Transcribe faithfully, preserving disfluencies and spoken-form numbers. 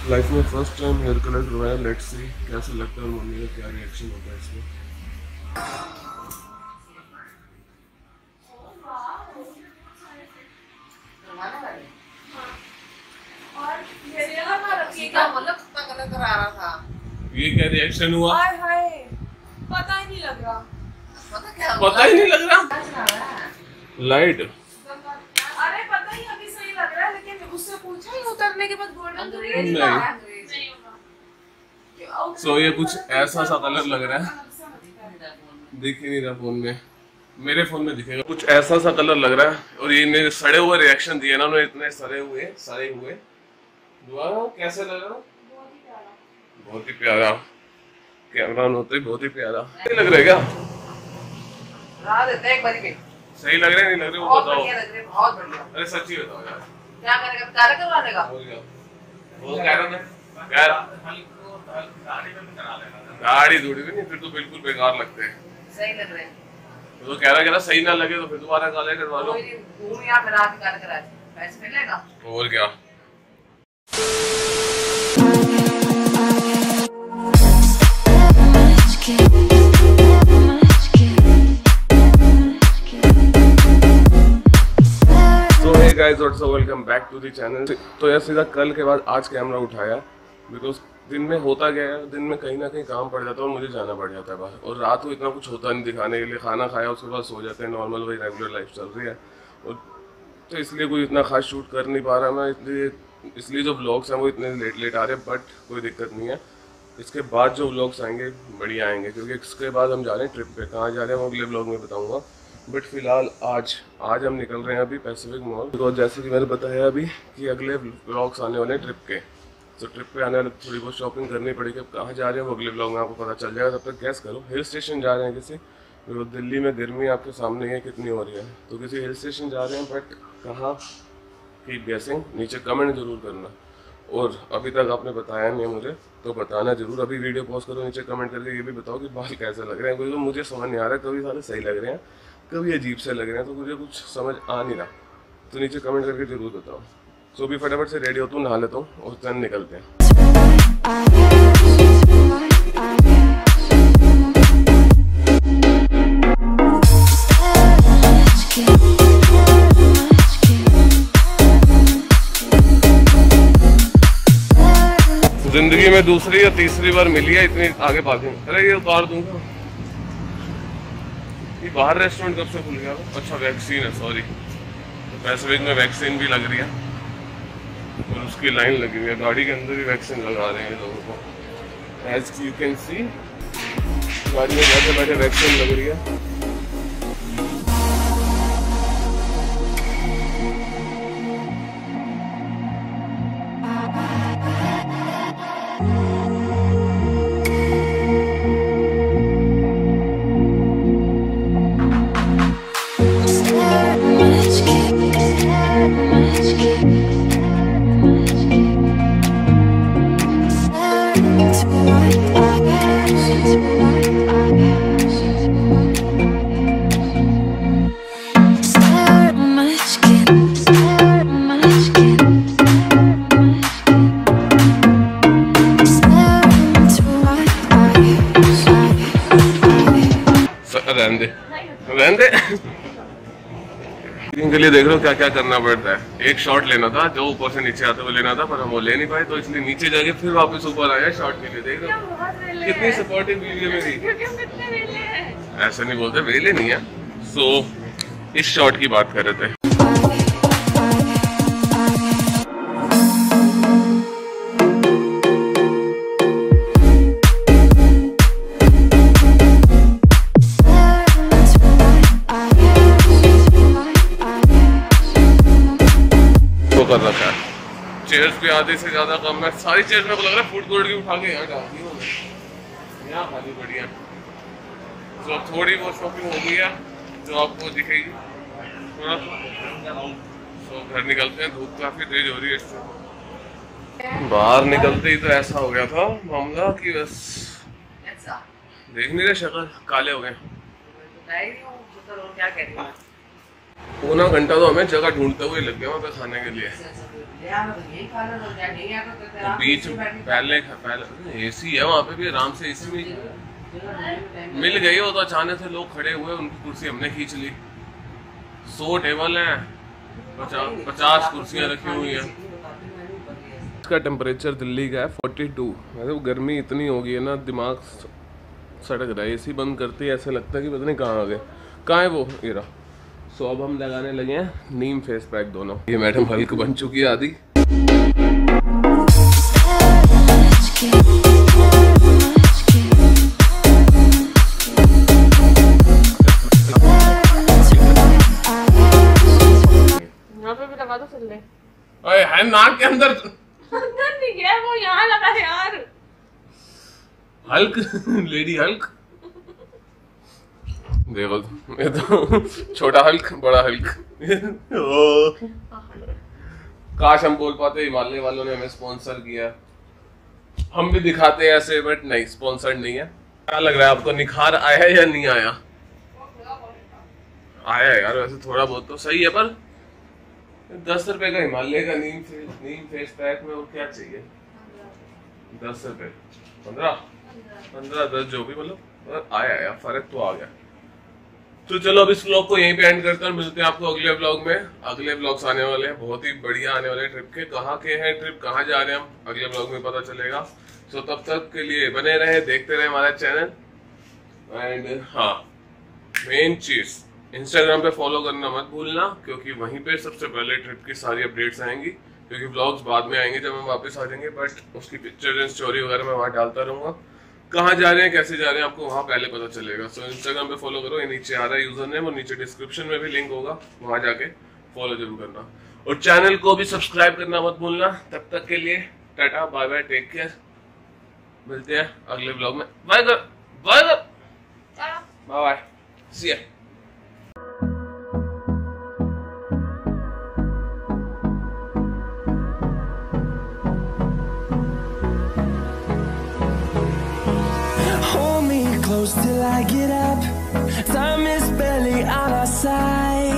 Life में first time hair colour करवाया, let's see कैसे लगता है और मम्मी का क्या रिएक्शन होता है इसमें। ये क्या रिएक्शन हुआ? हाय हाय, पता ही नहीं लग रहा। पता क्या? पता ही नहीं लग रहा। लाइट। अरे पता ही अभी सही लग रहा है, लेकिन उससे पूछा ही उतरने के बाद गोल्डन नहीं। नहीं होगा। सो ये कुछ ऐसा सा कलर लग रहा है, दिख ही नहीं रहा फोन में, मेरे फोन में दिखेगा। कुछ ऐसा सा कलर लग रहा है और ये इन्हें सड़े हुए रिएक्शन दिए ना उन्होंने, इतने सड़े हुए सड़े हुए। दुआ कैसे लग रहा? बहुत ही प्यारा। कैमरा ऑन होते ही बहुत ही प्यारा। सही लग रहा है क्या? देते एक बारी में सही लग रहा है नहीं लग रहा वो बताओ। लग रहे बहुत बढ़िया। अरे सच्ची बताओ यार, क्या करेगा? काला करवाने का हो गया। वो कह रहा है यार गाड़ी दूड़ी भी नहीं, फिर तो बिल्कुल बेकार लगते हैं। सही लग रहे हैं तो कह रहा है सही ना लगे तो फिर दोबारा काले करवा लो। घूम यहाँ पे रात काले करा पैसे मिलेगा और क्या। Guys what's up, welcome back to the channel. तो यार सीधा कल के बाद आज कैमरा उठाया बिकॉज दिन में होता गया है, दिन में कहीं ना कहीं काम पड़ जाता है और मुझे जाना पड़ जाता है बाहर, और रात को इतना कुछ होता नहीं दिखाने के लिए। खाना खाया उसके बाद सो जाते हैं, नॉर्मल वही रेगुलर लाइफ चल रही है, और तो इसलिए कोई इतना खास शूट कर नहीं पा रहा मैं। इसलिए इसलिए जो व्लॉग्स हैं वो इतने लेट लेट आ रहे हैं, बट कोई दिक्कत नहीं है। इसके बाद जो व्लॉग्स आएंगे बढ़िया आएंगे, क्योंकि इसके बाद हम जा रहे हैं ट्रिप पे। कहाँ जा रहे हैं वो अगले व्लॉग में बताऊँगा, बट फिलहाल आज आज हम निकल रहे हैं अभी पैसिफिक मॉल, बिकॉज जैसे कि मैंने बताया अभी कि अगले व्लॉग्स आने वाले हैं ट्रिप के। तो ट्रिप पे आने वाले थोड़ी बहुत शॉपिंग करनी पड़ेगी। अब कहाँ जा रहे हैं वो अगले व्लॉग में आपको पता चल जाएगा, तब तक गैस करो। हिल स्टेशन जा रहे हैं किसी, तो दिल्ली में गर्मी आपके सामने है कितनी हो रही है, तो किसी हिल स्टेशन जा रहे हैं, बट कहाँ कीप गेसिंग, नीचे कमेंट जरूर करना। और अभी तक आपने बताया नहीं है मुझे तो बताना जरूर। अभी वीडियो पॉज करो, नीचे कमेंट करके ये भी बताओ कि बाल कैसे लग रहे हैं, क्योंकि मुझे समझ नहीं आ रहा है, कभी सारे सही लग रहे हैं कभी अजीब से लग रहे हैं, तो मुझे कुछ समझ आ नहीं रहा। तो नीचे कमेंट करके जरूर बताओ। सो भी फटाफट से रेडी होता हूँ, नहा लेता हूँ और then निकलते हैं। जिंदगी में दूसरी या तीसरी बार मिली है इतनी आगे पार्किंग। अरे ये उतार दूंगा। ये बाहर रेस्टोरेंट कब से खुल गया? अच्छा वैक्सीन है, सॉरी। तो पैसिफिक में वैक्सीन भी लग रही है और उसकी लाइन लगी हुई है। गाड़ी के अंदर भी वैक्सीन लगा रहे हैं लोगों को। एज यू कैन सी गाड़ी में बैठे बैठे वैक्सीन लग रही है। रहने रहने के लिए देख रहे हो क्या क्या करना पड़ता है। एक शॉट लेना था जो ऊपर से नीचे आते हुए लेना था, पर हम वो ले नहीं पाए, तो इसलिए नीचे जाके फिर वापस ऊपर आया शॉट के लिए। देख रहे हो कितनी सपोर्टिव वीडियो मेरी। ऐसा नहीं बोलते, वेले नहीं है। सो इस शॉट की बात कर रहे थे। कर रखा है चेयर्स पे आधे से ज्यादा कम है। सारी चेयर्स मेरे को लग रहा है फूड कोर्ट की उठा के यहाँ डाल दी उन्होंने, यहाँ खाली पड़ी है। तो अब थोड़ी बहुत शॉपिंग हो गई है जो आपको दिखेगी थोड़ा। तो घर निकलते हैं, धूप काफी तेज हो रही है इससे। बाहर निकलते ही तो ऐसा हो गया था मामला कि बस देख नहीं रहे, शक्ल काले हो गए। पौना घंटा तो हमें जगह ढूंढते हुए लग गया वहाँ पे खाने के लिए। बीच पहले पहले एसी है वहाँ पे भी, आराम से एसी में मिल गई हो तो अचानक से लोग खड़े हुए, उनकी कुर्सी हमने खींच ली। सौ टेबल हैं, पचास पचास कुर्सियाँ रखी हुई हैं। इसका टेम्परेचर दिल्ली का है फोर्टी टू। मतलब गर्मी इतनी हो गई है ना, दिमाग सड़क रहा है। एसी बंद करते ही ऐसे लगता है कि पता नहीं कहाँ आ गए, कहाँ है वो एरा। सो अब हम लगाने लगे हैं नीम फेस पैक दोनों। ये मैडम हल्क बन चुकी है आदि। यहाँ पे भी लगा दो चल ले। अरे है नाक के अंदर अंदर नहीं गया वो, यहाँ लगा है यार। हल्क लेडी हल्क देखो, ये तो छोटा हल्क बड़ा हल्क। काश हम बोल पाते हिमालय वालों ने हमें स्पॉन्सर किया, हम भी दिखाते हैं ऐसे, बट नहीं, स्पॉन्सर नहीं है। क्या लग रहा है आपको, निखार आया है या नहीं आया? आया है यार, वैसे थोड़ा बहुत तो सही है, पर दस रुपए का हिमालय का नीम फेस नीम फेस पैक में और क्या चाहिए? दस रुपए पंद्रह पंद्रह दस जो भी, मतलब आया यार, फर्क तो आ गया। तो चलो अब इस व्लॉग को यहीं पे एंड करते हैं, मिलते हैं आपको अगले व्लॉग में। अगले व्लॉग्स आने वाले हैं, बहुत ही बढ़िया आने वाले ट्रिप के। कहाँ के हैं ट्रिप, कहाँ जा रहे हैं हम, अगले व्लॉग में पता चलेगा। सो तब तक के लिए बने रहे, देखते रहे हमारा चैनल। एंड हाँ, मेन चीज, इंस्टाग्राम पे फॉलो करना मत भूलना, क्योंकि वहीं पे सबसे पहले ट्रिप की सारी अपडेट्स आएंगी। क्योंकि व्लॉग्स बाद में आएंगे जब हम वापस आ जाएंगे, बट उसकी पिक्चर एंड स्टोरी वगैरह मैं वहाँ डालता रहूंगा। कहाँ जा रहे हैं, कैसे जा रहे हैं, आपको वहाँ पहले पता चलेगा। सो इंस्टाग्राम पे फॉलो करो, ये नीचे आ रहा है यूजर नेम, और नीचे डिस्क्रिप्शन में भी लिंक होगा, वहाँ जाके फॉलो जरूर करना। और चैनल को भी सब्सक्राइब करना मत भूलना। तब तक के लिए tata bye bye, take care, मिलते हैं अगले ब्लॉग में। Bye bye bye bye bye, see ya. Hold me close till I get up. Time is barely on our side.